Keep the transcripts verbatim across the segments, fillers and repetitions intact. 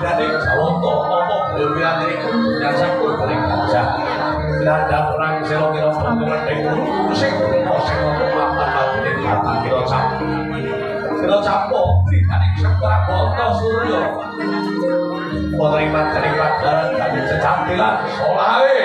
Jadi Jawoto ngomong berbilang ini yang sangkut dari gajah. Tidak perang selo kira pengeran dari guru sing guru sing ngomong makan lagi di hati kira campur. Kira campur berikan yang sangkut Boto Suryo. Menerima dari pelajaran dari kecantilan Solawe.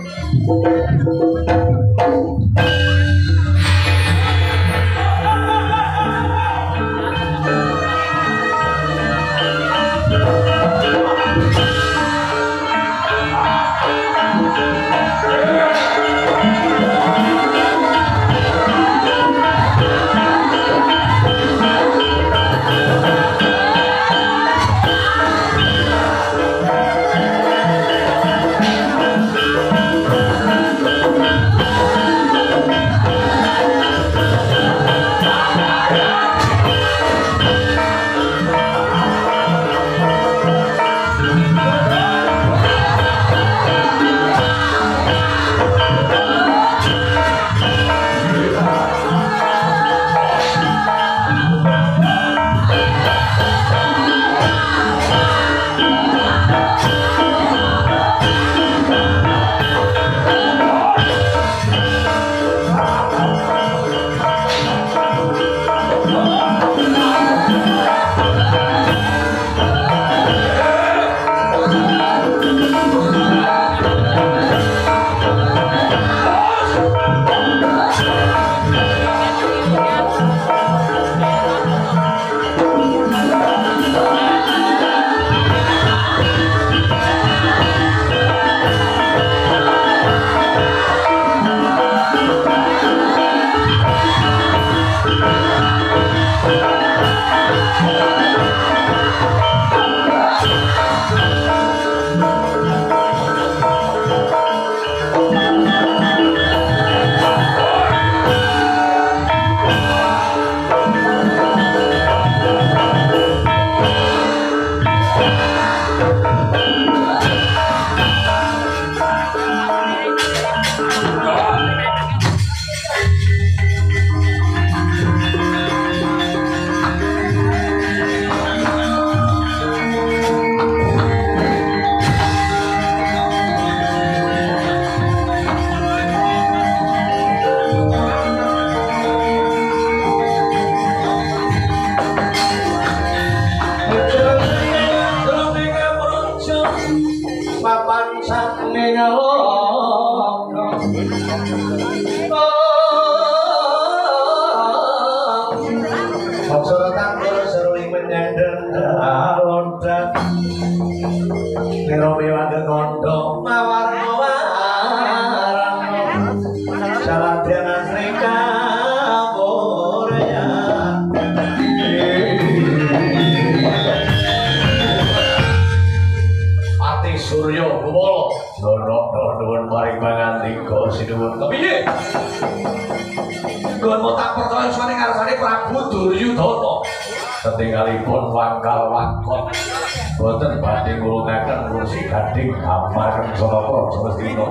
Setinggalipun wangkal wangkot boten badhe ngulungaken kursi gading amarga Sonapra semestina.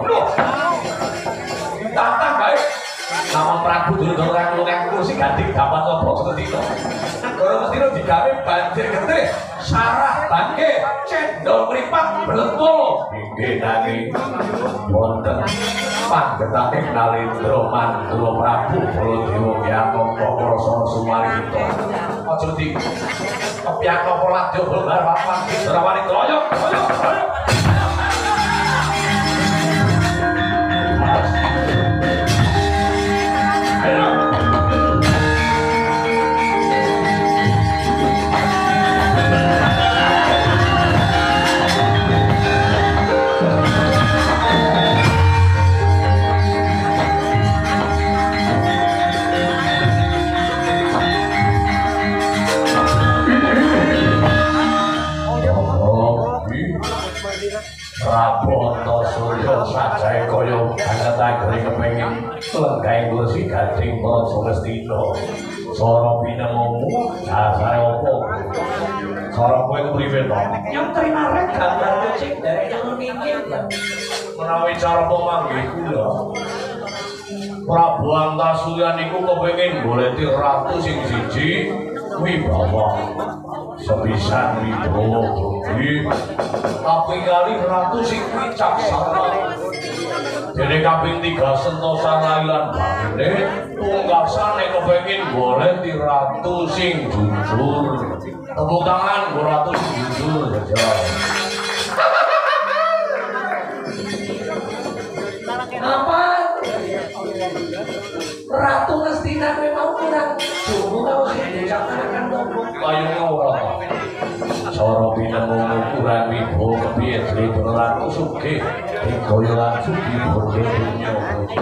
Tatang bae. Nama Prabu Duryudana ngulungaken kursi gading amarga semestina. Negara mestina digawe banjir getih, sarah bangke, cendol mripat blentul. Inggih nanging wonten panggetaning Nalendra Mandura Prabu Baladewa Kyataka Krasana Sumarita. Aja di kepiak apa ladya belar papan Drawani kroyok kroyok kroyok. Prabowo Suryo sajae kaya banget anggere kepengin lenggahe kursi gading para semestina. Cara pinemu dasare apa? Cara kowe kepriwe to? Yang terima rek gambar sing dari yang mikir. Menawi cara pemanggih kula Prabu Antasurya niku kepengin goleti ratu sing siji wibawa sepisan wibawa tapi kali ratu sing wicaksana. Dene kaping tiga sentosa lailan bangine pungkasane kepengin golek di ratu sing jujur. Tepuk tangan go ratu sing jujur aja. Apa? Ratu Ngastina memang kurang jumbo kau sing dicakarakan ngomong kayane ora. Cara pinemu ukuran wibawa kepiye Dri Ratu sugih digaya langsung diborde dunya.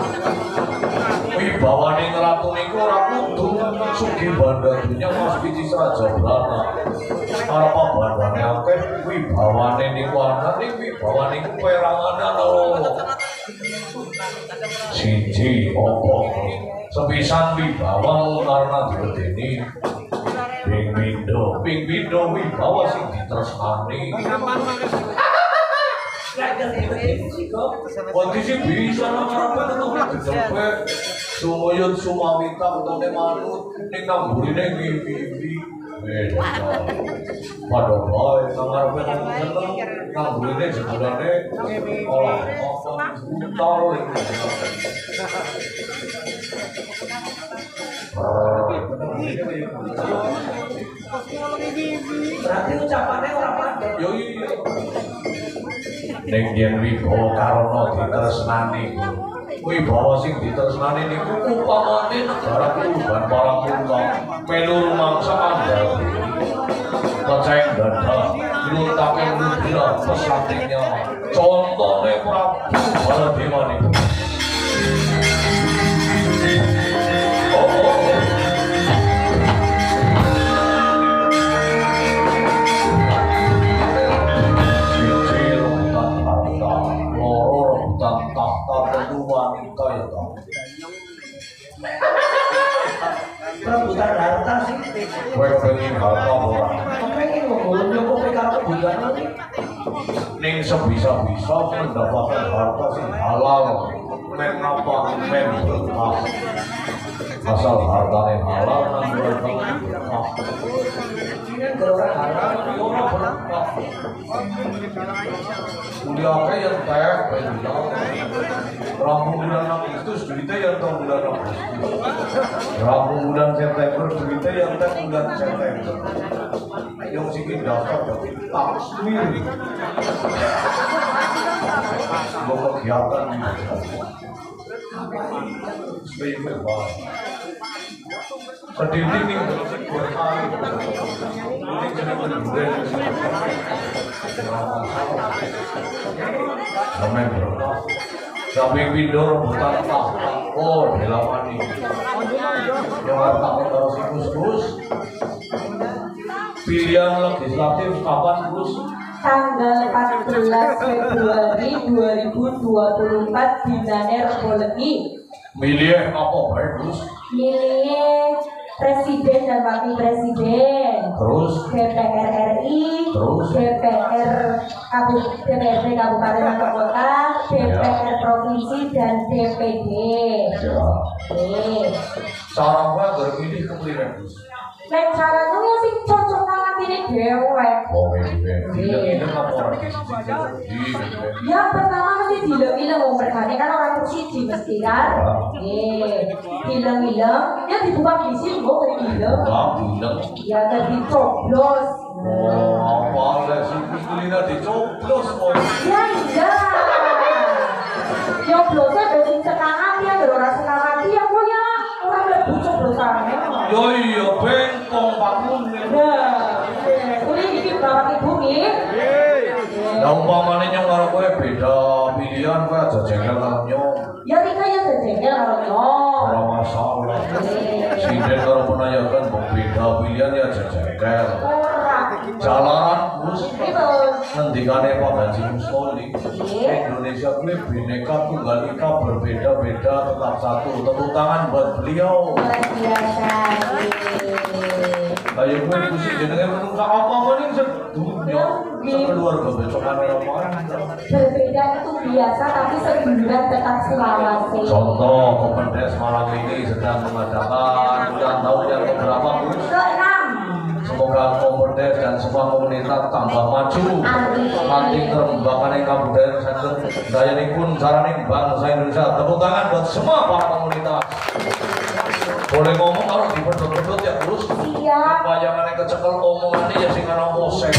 Wibawane ratu niku ora kudu sugih bandha dunya Mas Picis Raja Brana. Arep bandhane akeh wibawane niku ana ning wibawane niku perangan loro. Siji apa? Sepisan wibawa karena diwedeni Ping Windo, Ping Windo wibawa sing ditresnani. Kondisi bisa ngarep tetep dijepet sumuyut sumawita utane manut ning namburine ngipi-ipi. Padha wae ngarepe seneng namburine jebulane ora apa berarti ucapannya ora padha. Yo iya. Ning yen wibawa karana ditresnani. Wibawa sing ditresnani niku upamane negara kuban para kula melu rumangsa andhal. Koceng dadah nyutake rudra pesatenya. Contone Prabu Baladewa niku. Rebutan harta sih. Kowe pengen harta ora? Pengen ngomong nyukupi karo kebutuhan iki. Ning sebisa-bisa mendapatkan harta sing halal. Men apa men berkah. Asal hartane halal nang berkah. Ini gara halal ora berkah. Kuliah yang teh penjal. Rabu bulan Agustus duitnya yang tahun bulan Agustus. Rabu bulan September duitnya yang tahun bulan September. Yang sikit daftar tak sendiri. Mau kegiatan sebagai berbagai. Sedih ini berkali. Ini jadi berbulan. Sampai berkah. Sampai Windo rebutan tahta. Oh, dilawani. Yang harta terus Gus-Gus. Pilihan legislatif kapan Gus? Tanggal empat belas Februari dua ribu dua puluh empat dinane Rebo Legi. Milih apa baik Gus? Milih Presiden dan Wakil Presiden. Terus D P R R I. Terus D P R Kabupaten D P R D Kabupaten atau Kota, D P R ya. Provinsi dan D P D. Ya. Oke. Cara gua berpilih kemudian Gus. Nek caranya ya sing cocok nang atine dhewe. Oh, ini apa orang? Yang pertama mesti dilem-ilem wong mergane kan orang siji mesti kan. Nggih. Dilem-ilem ya dibuka bisi kok dilem. Enggak, dilem. Ya tadi coblos. Oh, apa lek suku kulina dicoblos kok. Ya iya. Coblosnya besi setengah hati ya, ora setengah hati ya punya orang mlebu coblosane. Yo iya bengkong pakune. Nah, kuwi iki bapak ibu nggih. Lah umpamane nyong karo kowe beda pilihan kowe aja jengkel karo nyong. Ya Rika ya jengkel karo nyong. Ora masalah. Sinden karo penayakan beda pilihan ya aja jengkel. Ora. Jalanan Gus. Itu. Ngendikane Pak Haji Mustoli. Indonesia kuwi bineka tunggal ika berbeda-beda tetap satu. Tepuk tangan buat beliau. Luar biasa. Ayo kowe kusi jenenge menungsa apa mending sedunya. Sekeluarga besokan apa. Berbeda itu biasa tapi sebulan tetap selawase. Contoh Kemendes malam ini sedang mengadakan ulang tahun yang keberapa Gus? Keenam. semoga komunitas dan semua komunitas tambah maju nanti terembangan kabupaten Santen daya pun carane bangsa Indonesia. Tepuk tangan buat semua para komunitas. Boleh ngomong kalau dipedot-pedot ya terus Siap. bayangannya kecekel omongannya ya sing ana mosek.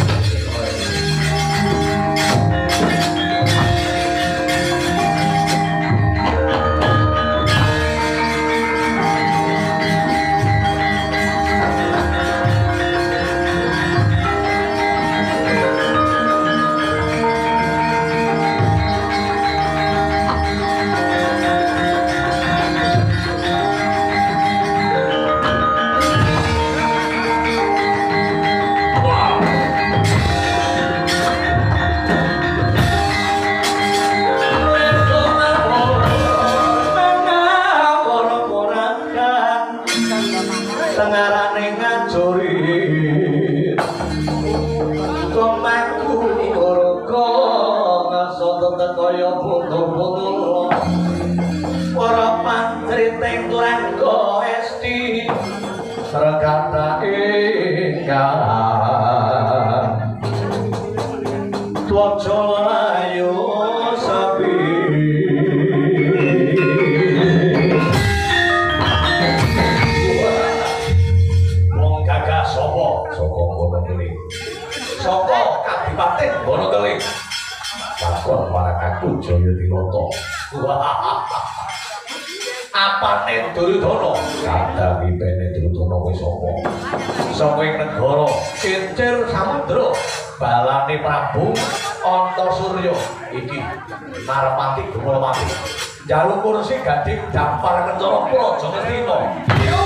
Terkata ingkang Tuwaja layu sapi wong gagah sapa saka Wonokeling saka Kadipaten Wonokeling lakon marakaku Jayatirata apane Duryudana kadang pipene Duryudana kuwi sapa saka ing negara Kincir Samudra balane Prabu Antasurya iki Narapati Gumulapati njaluk kursi gading dampar kencana Praja Ngastina yo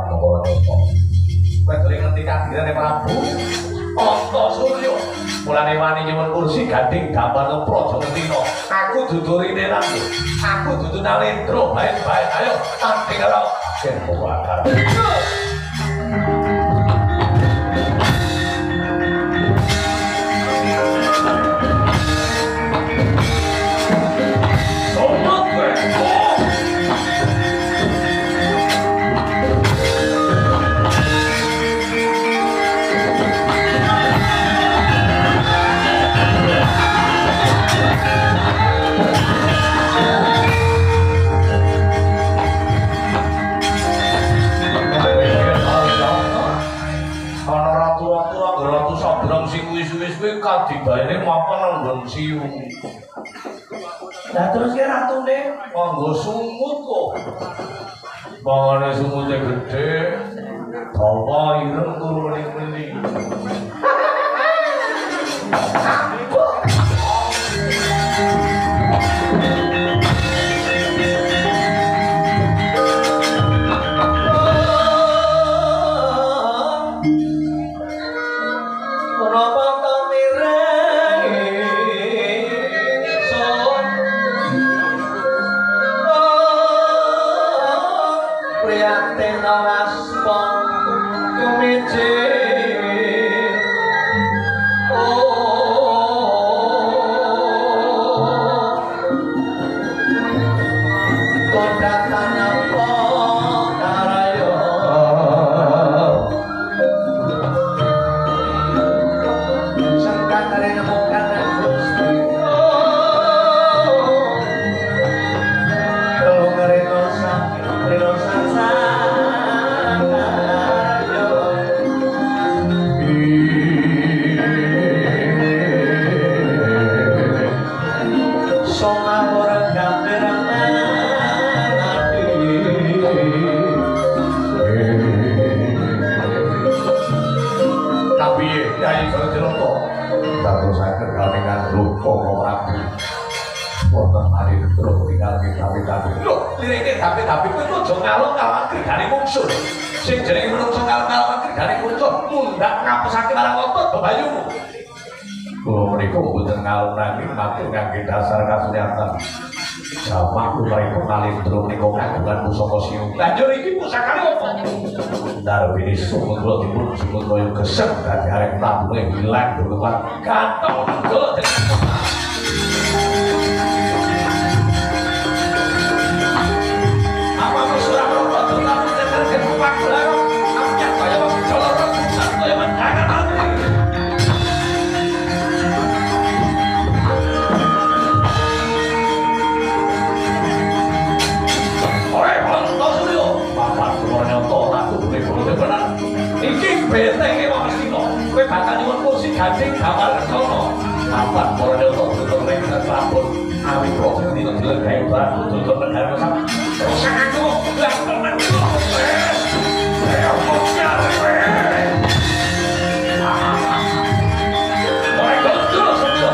mengkono kok. Kowe dhewe ngerti kadirane Prabu Antasurya. Mulane wani nyuwun kursi gading gambar praja Ngastina. Aku dudu rine nang. Aku dudu Nalendra, bae-bae ayo tanting karo Ken Bakar. Dibayane mapan nang nggon siu. Lah terus ki ratune Nggo sumut kok. Bangane sumute gedhe. Dawa ireng turu mrene. Sing jenenge menungso kalon-kalon gregane kuncuk mundhak ngapesake marang otot bebayumu. Kula menika mboten ngalunake matur kangge dasar kasunyatan. Jamak kula Nalendra menika kagungan pusaka siung. Banjur iki pusakane apa? Darwini sumut kula dipun sumut kaya gesek dadi arek tabune ilang duwekan kantong kula. Betenge wong Ngastina, kowe bakal nyuwun kursi gading gambar sono. Apa ora nyoto tutur ning Prabon, awi proses dina dilegahi barang tutur negara sak. Terus aku lah temen. Eh, apa nyare kowe? Ora kontrol semua.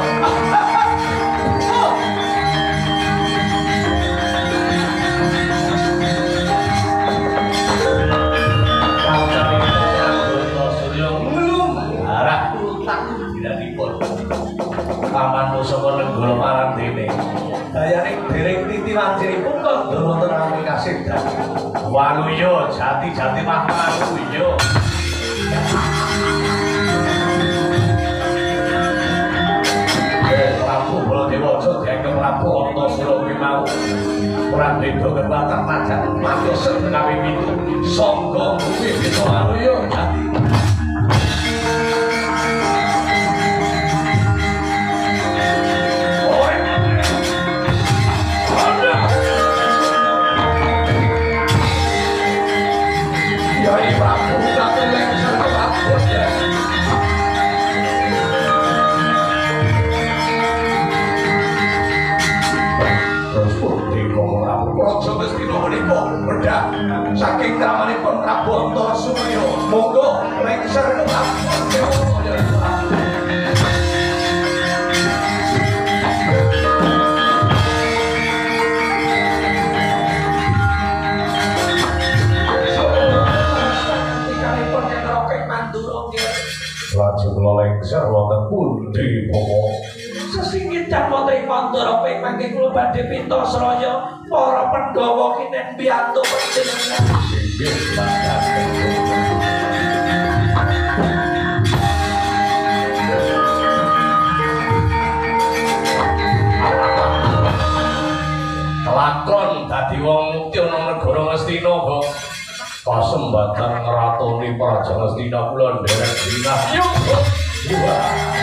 Paman Pusaka Nenggala Marandene. Dayane dereng titi wancinipun kok wonten rami kasedan. Waluya jati-jati mah waluya. Prabu Baladewaja dianggep Prabu Antasura kuwi mau. Ora beda kekuatan najan matos gawe pitu. Sangga kuwi bisa waluya jati. Saking kramanipun Prabu Antasurya monggo lengser lengser wonten pundi Bomo? Sesingit Japotri Pandora pengke kula badhe pinta sraya para Pandhawa kinen biyantu panjenengan. Inggih mangke. Kelakon dadi wong mukti ana negara Ngastina kok. Pasembatan ngeratoni Praja Ngastina kula nderek dinah. Yuk. Iya.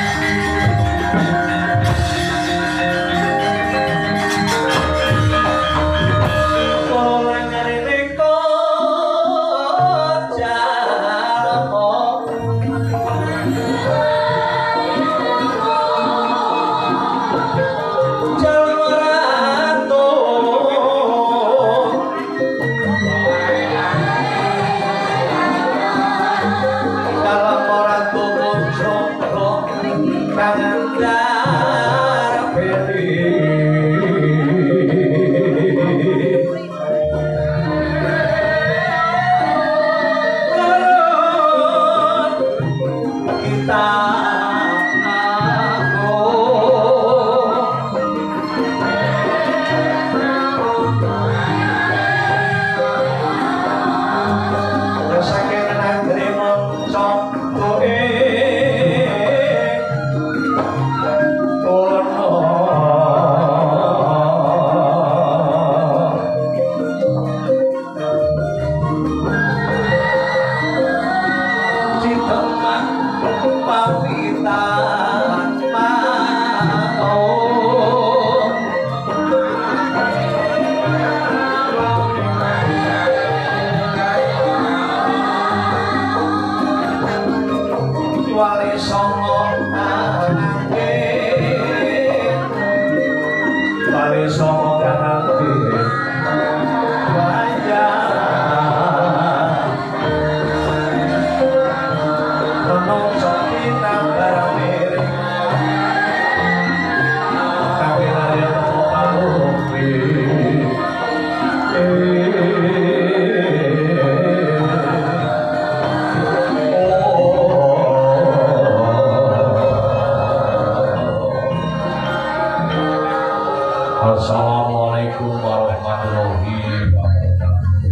Assalamualaikum warahmatullahi wabarakatuh.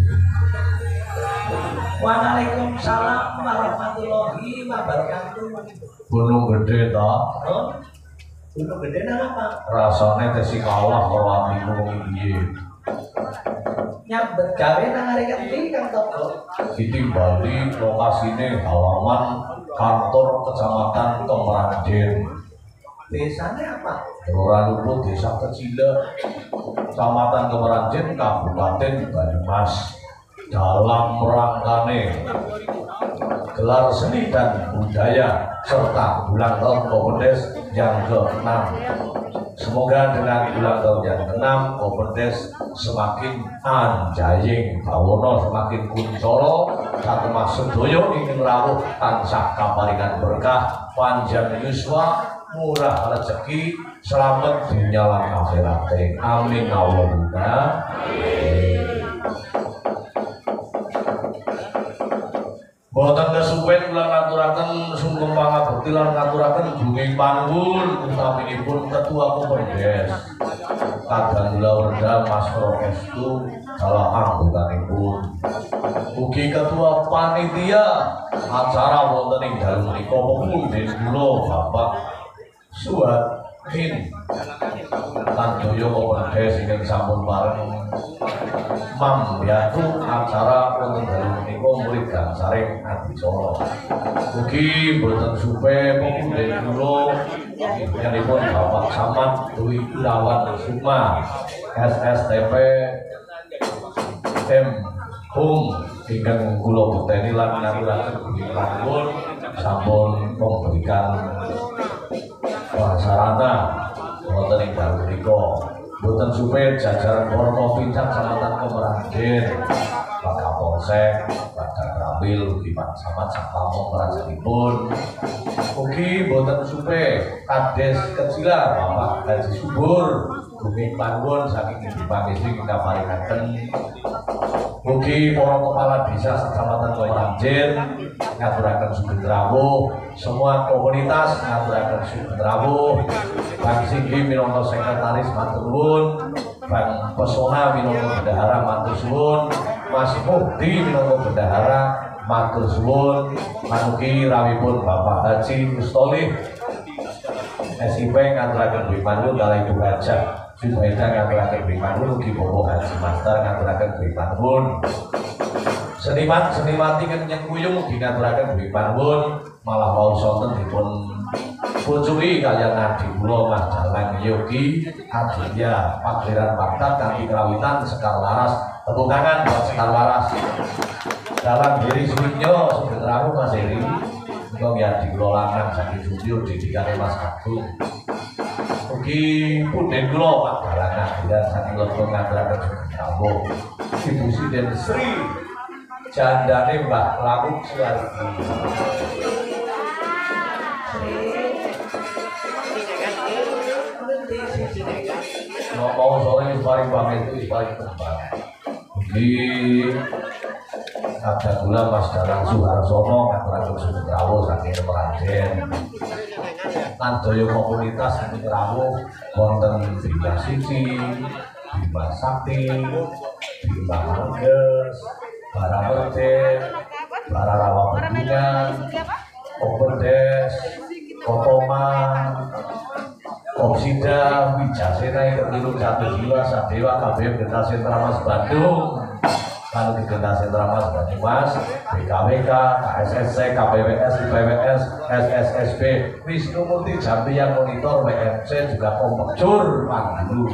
Waalaikumsalam warahmatullahi wabarakatuh. Gunung gede ta? Oh, gunung gede nang apa? Rasane tesi kalah karo atimu wong piye. Nyambet gawe nang arek endi Kang Toko? Ditimbali lokasine halaman kantor kecamatan Kemeranjen. Desanya apa? Kelurahan Luput, Desa Kecila, Kecamatan Kemeranjen, Kabupaten Banyumas. Dalam rangkane gelar seni dan budaya serta ulang tahun Koperdes yang keenam. Semoga dengan ulang tahun yang keenam Koperdes semakin anjaying bawono, semakin kuncoro, satemah sedoyo ingin rawuh tansah kaparingan berkah, panjang yuswa, murah rezeki, selamat dunia lan akhirate. Amin Allahumma. Boten kesuwen kula ngaturaken sungkem pangabekti lan ngaturaken bumi pangul utaminipun Ketua Koperdes. Kadang kula wedha Mas Proestu salah anggotanipun. Ugi Ketua Panitia acara wonten ing dalu menika pepundhen kula Bapak Suhatin Tandoyo Koperdes ingkang sampun pareng mambyatu acara wonten dalu menika murid gansaring adicara. Ugi boten supe pepundhen kula inggihipun Bapak Samad Dwi Irawan Sukma S S T P M Hum ingkang kula beteni lan ngaturaken bumi pangul sampun memberikan prasarana wonten ing dalu menika. Boten supe jajaran Forkopimda Kecamatan Kemeranjen, Pak Kapolsek, Pak Dakramil, ugi Pak Samad sampun prajanipun. Ugi boten supe Kades Kecila Bapak Haji Subur, bumi panggon saking Ibu Pangesti kita paringaken Mugi para kepala desa Kecamatan Banjir ngaturaken sugeng rawuh, semua komunitas ngaturaken sugeng rawuh. Bang Singgi minangka sekretaris matur nuwun, Bang Pesona minangka bendahara matur suwun, Mas Mukti minangka bendahara matur suwun. Manugi rawipun Bapak Haji Mustolih S I P ngaturaken Bwi Manwun kalih Ibu Hajah Zubaida ngaturaken Bwi Manwun, ugi Bapak Haji Master ngaturaken Bwi Manwun. Seniman seniwati kenyang kuyung ugi ngaturaken Bwi Manwun, malah wau sonten dipun pucuki kaliyan Adi kula Mas Dalang Yogi Aditya Pagliran Baktat kanthi krawitan Sekar Laras. Tepuk tangan buat Sekar Laras. Dalam diri suwinyo sugeng rawuh Mas Heri. Kau biar dikelola saking studio didikan Mas Agung. Ugi punden kula Pak Dalangan biar saking lego ngaturaken sugeng rawuh Ibu Siden Sri jandane Mbah Lamuk Suwardi. Ngomong sore paling paling itu paling kembang. Ugi ada pula Mas Dalang Suharsono ngaturaken sugeng rawuh saking Meraden. Lan daya komunitas saking rawuh wonten Bima Siji, Bima Sakti, Bima Mangges, Bara Merden, Bara Rawa Bendungan, Oberdes, Kotoma, Opsida, Wijasena ingkang nulung satu jiwa Sadewa K B M Desa Sentra Mas Bandung. Lalu di Desa Sentra Mas Banyumas, B K W K, K S S C, K P W S, I P W S, S S S B, Wisnu Murti Jambi yang monitor, W M C juga Kompekjur Panggulu,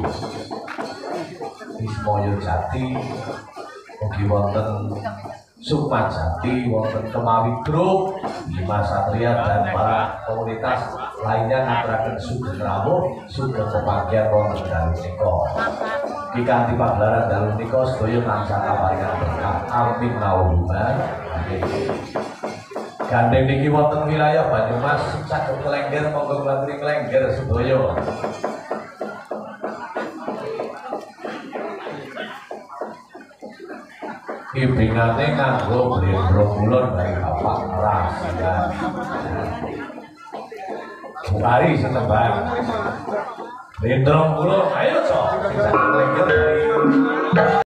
Wismoyo Jati, ugi wonten Sukma Jati, wonten Kemawi Group, Bima Satria dan para komunitas lainnya ngaturaken sugeng rawuh, sugeng pepanggihan wonten dalu nika. Iki kanthi pagelaran dalu nika sedaya tansah kaparingan berkah. Amin naudzubillah. Gandeng niki wonten wilayah Banyumas saged Klengger, monggo klaturi Klengger sedaya. Ibingane nganggo blendro kulon dari Bapak Rasian. Bukari sing tembang. Blendro kulon, ayo cok. Sing saged Klengger dari